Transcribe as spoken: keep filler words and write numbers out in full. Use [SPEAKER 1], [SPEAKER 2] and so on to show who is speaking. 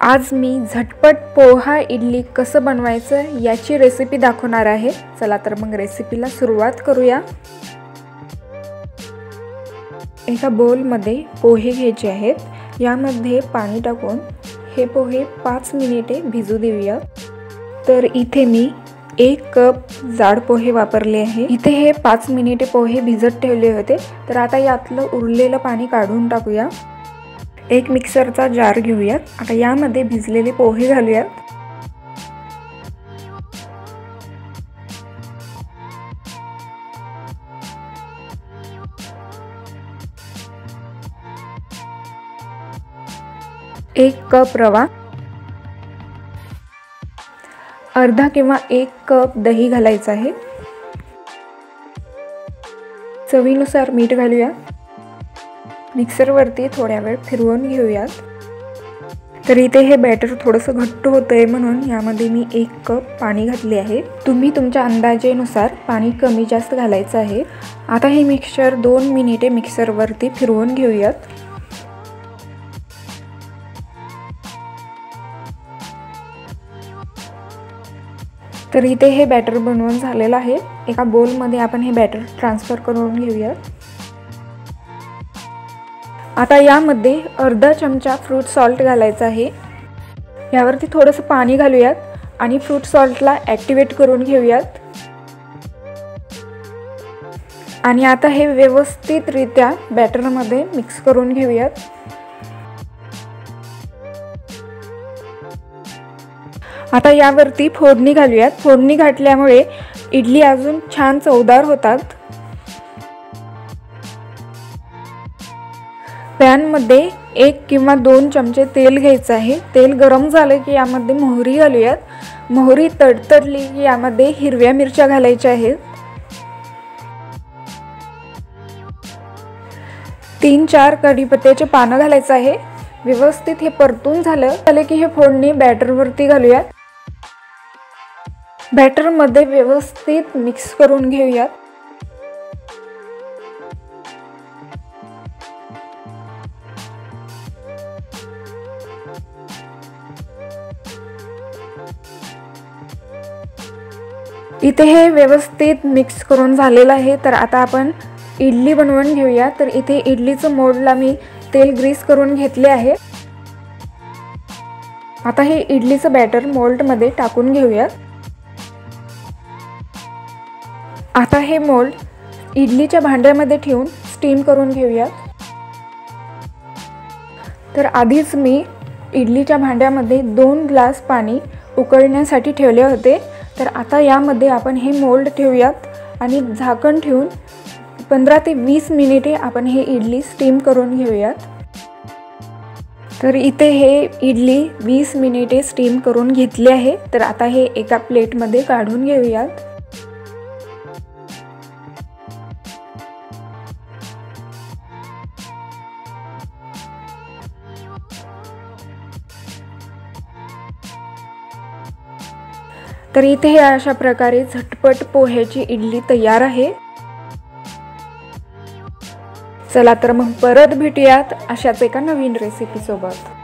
[SPEAKER 1] आज मी झटपट पोहा इडली कसं बनवायचं याची रेसिपी दाखवणार आहे। चला तर मग रेसिपीला सुरुवात करूया। एका बाउलमध्ये पोहे घ्यायचे आहेत। यामध्ये पाणी टाकून हे पोहे पाच मिनिटे भिजू देऊया। तर इथे मी एक कप जाड पोहे वापरले आहे। इथे हे पाच मिनिटे पोहे भिजत ठेवले होते। तर आता यातलं उरलेलं पाणी काढून टाकूया। एक मिक्सरचा जार घेऊयात। आता यामध्ये भिजलेले पोहे घालूयात। एक कप रवा, अर्धा किंवा एक कप दही घालायचं आहे। चवीनुसार मीठ घालूया। मिक्सर वरती थोड्या वेळ फिरवून घेऊयात। तर इथे हे बॅटर थोडंसं घट्ट होतंय म्हणून यामध्ये मी एक कप पाणी घातले आहे। तुम्ही तुमच्या अंदाजेनुसार पाणी कमी जास्त घालायचं आहे। आता हे मिक्सचर दोन मिनिटे मिक्सर वरती फिरवून घेऊयात। तर इथे हे बॅटर बनवून झालेलं आहे। एका बाउल मध्ये आपण हे बॅटर ट्रान्सफर करून घेऊयात। आता यामध्ये अर्धा चमचा फ्रूट सॉल्ट घालायचा आहे। यावरती थोडंसं पाणी घालूयात आणि फ्रूट सॉल्टला ॲक्टिवेट करून घेऊयात। आणि आता हे व्यवस्थितरित्या बॅटरमध्ये मिक्स करून घेऊयात। आता यावरती फोडणी घालूयात। फोडणी घातल्यामुळे इडली अजून छान चवदार होतात। पॅन मध्ये एक किंवा दोन चमचे तेल घ्यायचं आहे। तेल गरम झाले की यामध्ये मोहरी घालूयात। मोहरी तडतडली की यामध्ये हिरव्या मिरच्या घालायच्या आहेत। तीन चार कढीपत्त्याचे पानं घालायचं आहे। व्यवस्थित हे परतून झालं झाले की हे फोडणी बॅटर वरती घालूयात। बॅटर मध्ये व्यवस्थित मिक्स करून घेऊयात। इथे हे व्यवस्थित मिक्स करून झालेलं आहे। तर आता आपण इडली बनवून घेऊया। तर इथे इडलीचं मोल्डला मी तेल ग्रीस करून घेतले आहे। आता हे इडलीचं बॅटर मोल्ड मध्ये टाकून घेऊया। आता हे मोल्ड इडलीच्या भांड्यामध्ये ठेवून स्टीम करून घेऊया। तर आधीच मी इडलीच्या भांड्यामध्ये दोन ग्लास पाणी उकळण्यासाठी ठेवले होते। तर आता यामध्ये आपण हे मोल्ड ठेवूयात आणि झाकण ठेवून पंधरा ते वीस मिनिटे आपण हे इडली स्टीम करून घेऊयात। तर इथे हे इडली वीस मिनिटे स्टीम करून घेतली आहे। तर आता हे एका प्लेटमध्ये काढून घेऊयात। तर इथे हे अशा प्रकारे झटपट पोह्याची इडली तयार आहे। चला तर मग परत भेटूयात अशाच एका नवीन रेसिपी सोबत।